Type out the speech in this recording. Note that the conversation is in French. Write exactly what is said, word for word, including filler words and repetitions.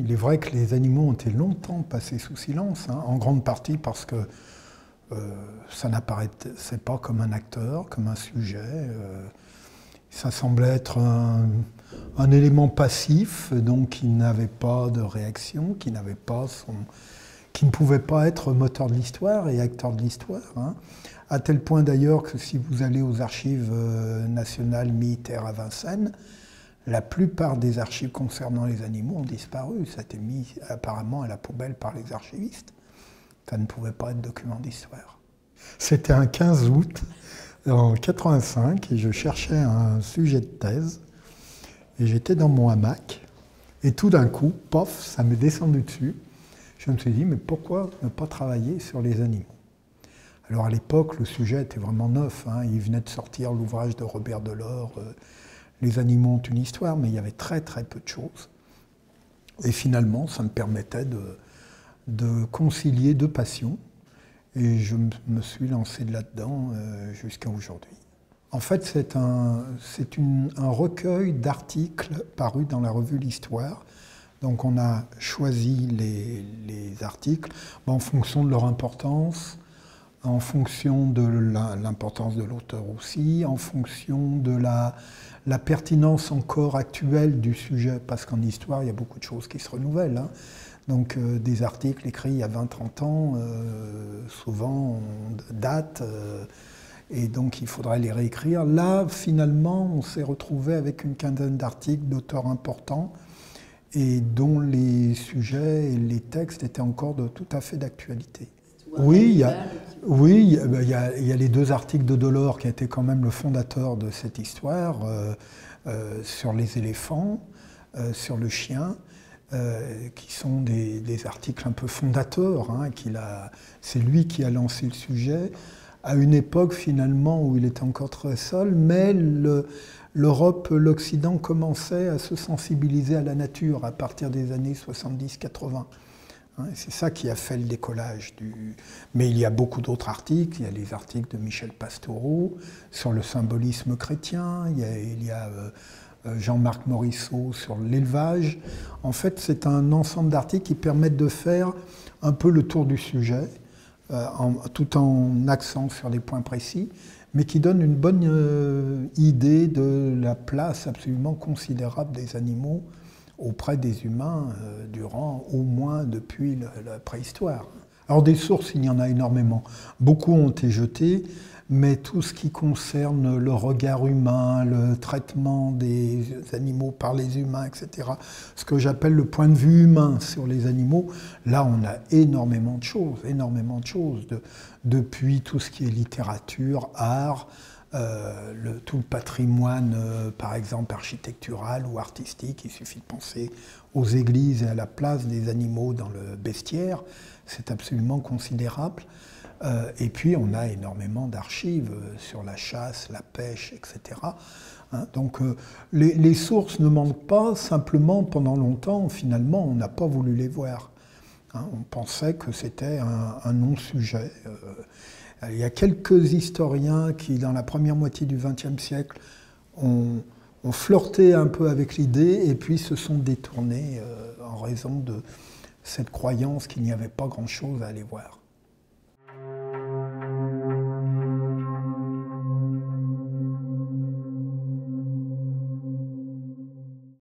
il est vrai que les animaux ont été longtemps passés sous silence, hein, en grande partie parce que euh, ça n'apparaissait pas comme un acteur, comme un sujet. Euh, ça semblait être un, un élément passif, donc qui n'avait pas de réaction, qui n'avait pas son, qui ne pouvait pas être moteur de l'histoire et acteur de l'histoire. Hein. À tel point d'ailleurs que si vous allez aux archives nationales militaires à Vincennes, la plupart des archives concernant les animaux ont disparu. Ça a été mis apparemment à la poubelle par les archivistes. Ça ne pouvait pas être document d'histoire. C'était un quinze août en quatre-vingt-cinq et je cherchais un sujet de thèse. Et j'étais dans mon hamac. Et tout d'un coup, pof, ça m'est descendu dessus. Je me suis dit, mais pourquoi ne pas travailler sur les animaux? Alors à l'époque, le sujet était vraiment neuf. Hein. Il venait de sortir l'ouvrage de Robert Delors, euh, Les animaux ont une histoire, mais il y avait très très peu de choses. Et finalement, ça me permettait de, de concilier deux passions. Et je me suis lancé là-dedans euh, jusqu'à aujourd'hui. En fait, c'est un, c'est une, un recueil d'articles parus dans la revue L'Histoire. Donc on a choisi les, les articles en fonction de leur importance, en fonction de l'importance de l'auteur aussi, en fonction de la, la pertinence encore actuelle du sujet, parce qu'en histoire, il y a beaucoup de choses qui se renouvellent. Hein. Donc euh, des articles écrits il y a vingt trente ans, euh, souvent datent, euh, et donc il faudrait les réécrire. Là, finalement, on s'est retrouvé avec une quinzaine d'articles d'auteurs importants, et dont les sujets et les textes étaient encore de, tout à fait d'actualité. Oui, il y a, oui, il y a, il y a les deux articles de Delors qui a été quand même le fondateur de cette histoire, euh, euh, sur les éléphants, euh, sur le chien, euh, qui sont des, des articles un peu fondateurs. Hein, qu'il a, c'est lui qui a lancé le sujet à une époque finalement où il était encore très seul, mais le, l'Europe, l'Occident commençait à se sensibiliser à la nature à partir des années soixante-dix quatre-vingts. C'est ça qui a fait le décollage du... Mais il y a beaucoup d'autres articles. Il y a les articles de Michel Pastoureau sur le symbolisme chrétien. Il y a, il y a euh, Jean-Marc Morisseau sur l'élevage. En fait, c'est un ensemble d'articles qui permettent de faire un peu le tour du sujet, euh, en, tout en accent sur des points précis, mais qui donnent une bonne euh, idée de la place absolument considérable des animaux auprès des humains euh, durant, au moins depuis le, la préhistoire. Alors des sources, il y en a énormément. Beaucoup ont été jetées, mais tout ce qui concerne le regard humain, le traitement des animaux par les humains, et cetera, ce que j'appelle le point de vue humain sur les animaux, là on a énormément de choses, énormément de choses, de, depuis tout ce qui est littérature, art, Euh, le, tout le patrimoine, euh, par exemple, architectural ou artistique. Il suffit de penser aux églises et à la place des animaux dans le bestiaire. C'est absolument considérable. Euh, et puis, on a énormément d'archives sur la chasse, la pêche, et cetera. Hein, donc, euh, les, les sources ne manquent pas. Simplement, pendant longtemps, finalement, on n'a pas voulu les voir. Hein, on pensait que c'était un, un non-sujet. Euh, Il y a quelques historiens qui, dans la première moitié du vingtième siècle, ont, ont flirté un peu avec l'idée et puis se sont détournés euh, en raison de cette croyance qu'il n'y avait pas grand-chose à aller voir.